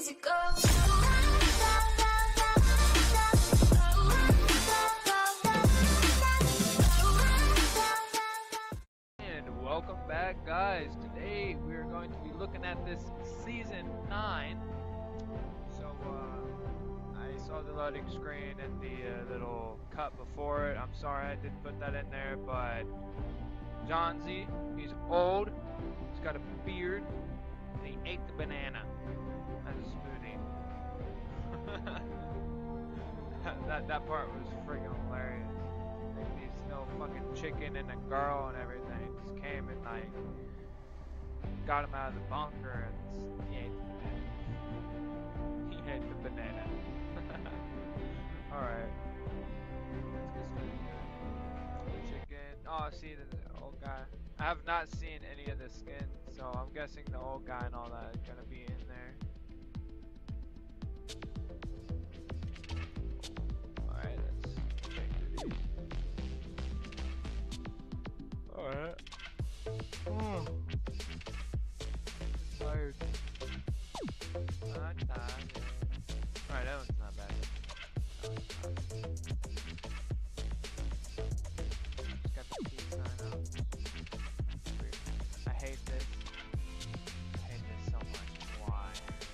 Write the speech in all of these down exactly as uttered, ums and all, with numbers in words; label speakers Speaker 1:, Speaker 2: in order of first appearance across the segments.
Speaker 1: easy go.
Speaker 2: And welcome back, guys. Today we are going to be looking at this season nine. So uh, I saw the loading screen and the uh, little cut before it. I'm sorry I didn't put that in there, but John Z, he's old, he's got a beard, and he ate the banana as a smoothie. that, that that part was freaking hilarious. Like, these no fucking chicken and a girl and everything just came and like got him out of the bunker and he ate the banana. He ate the banana. Alright. Let's get started. Chicken. Oh, see the old guy. I have not seen any of the skins, so I'm guessing the old guy and all that is gonna be in there. Alright, let's check through these. Alright. Oh. Tired. I'm tired. Alright, that one's not bad. Just got the peace sign out. I hate this. I hate this so much. Why?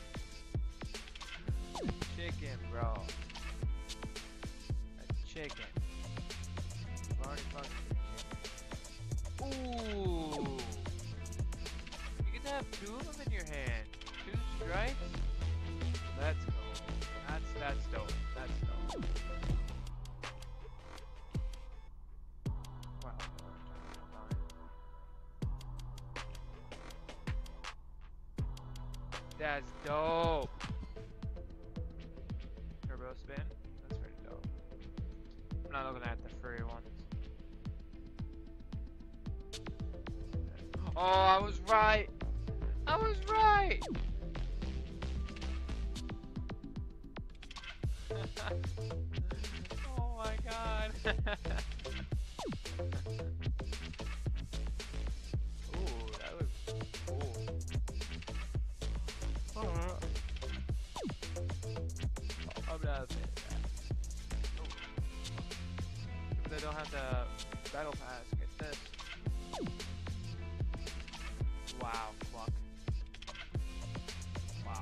Speaker 2: Chicken, bro. A chicken. I've already fucking chicken. Ooh! You get to have two of them in your hand. Two strikes? Let's go. That's, that's dope. That's dope. Wow. That's dope. Turbo spin. That's pretty dope. I'm not looking at the free ones. Oh, I was right. I was right. Oh my god. Ooh, that looks cool. Uh, I'm not a fan of that. Oh. But I don't have the battle pass. Get this. Wow, fuck. Wow.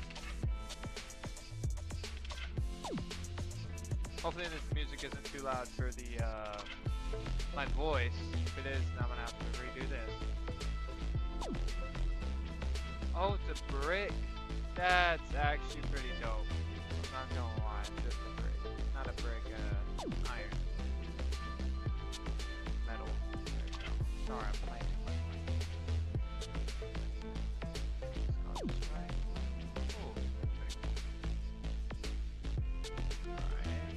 Speaker 2: Hopefully this music isn't too loud for the, uh, my voice. If it is, then I'm gonna have to redo this. Oh, it's a brick. That's actually pretty dope. I'm not gonna lie, it's just a brick. Not a brick, uh, iron. Metal. There you go. Sorry, I'm playing too much. Let's go this way. Oh, pretty cool. Alright.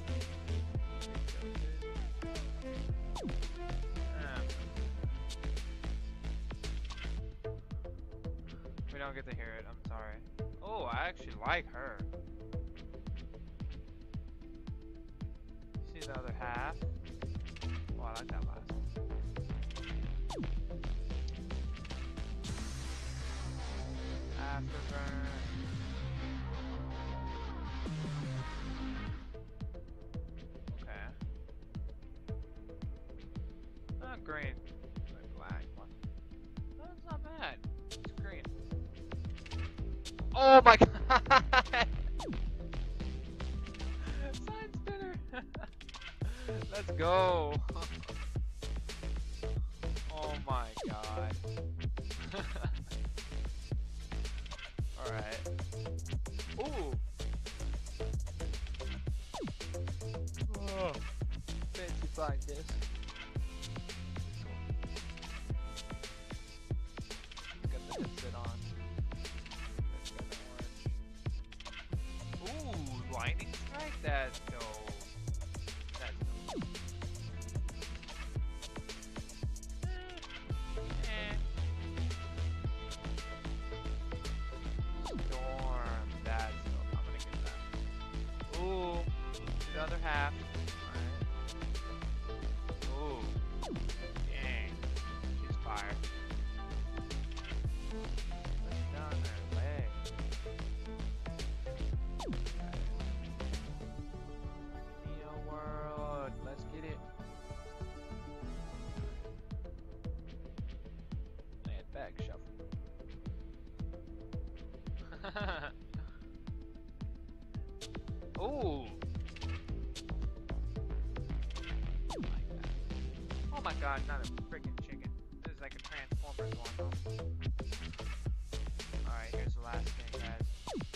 Speaker 2: We don't get to hear it, I'm sorry. Oh, I actually like her. See the other half? Oh, I like that last one. Afterburn. Okay. Not green. Like black one. No, it's not bad. It's green. Oh my god! Side spinner! Let's go! Oh my god. Alright. Ooh! Oh. Fancy flying disc. Got the headset on. Ooh, lightning strike, that's dope. That's dope. Eh. Eh. Storm, that's dope. I'm gonna get that. Ooh, the other half. Alright. Ooh. Dang. She's fire. Let's down her leg. Ooh. Oh my god, not a freaking chicken. This is like a Transformers one though. Alright, here's the last thing, guys.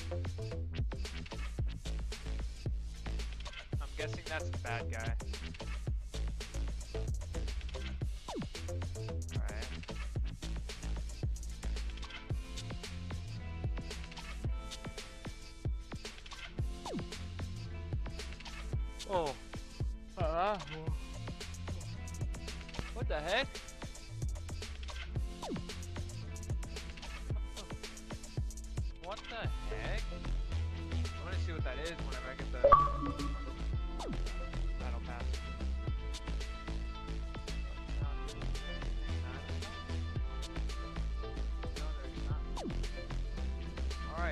Speaker 2: I'm guessing that's the bad guy. Alright. Oh. Uh, what the heck? What the heck? I want to see what that is whenever I get the battle pass. No, there's not. Alright.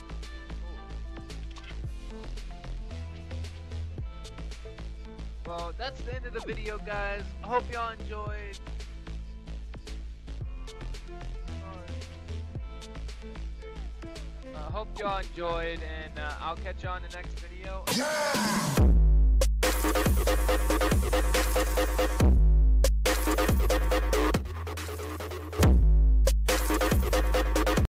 Speaker 2: Well, that's the end of the video, guys. I hope y'all enjoyed. I uh, hope y'all enjoyed, and uh, I'll catch y'all in the next video. Yeah!